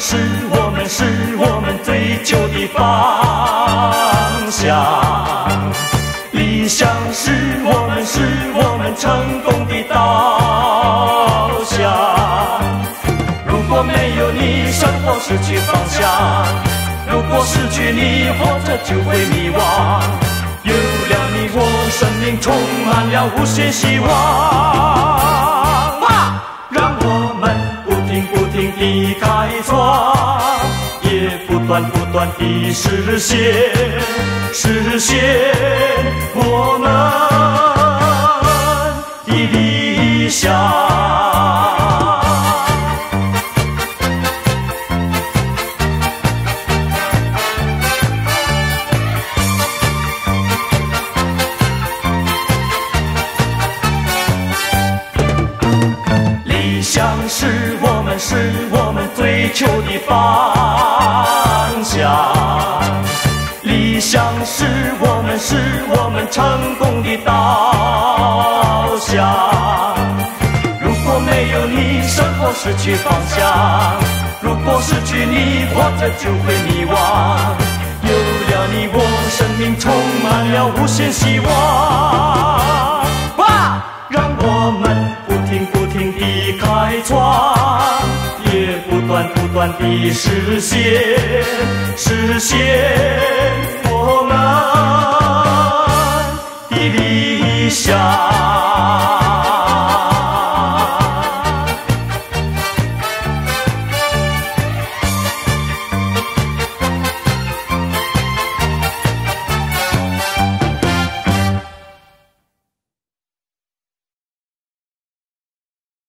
是我们追求的方向，理想是我们成功的导向。如果没有你，生活失去方向；如果失去你，活着就会迷惘。有了你，我生命充满了无限希望。让我们不停地开创，也不断地实现我们的理想。理想是我们追求的方向，理想是我们成功的导向。如果没有你，生活失去方向；如果失去你，活着就会迷惘。有了你，我生命充满了无限希望。让我们不停地开创，也不断地实现我们的理想。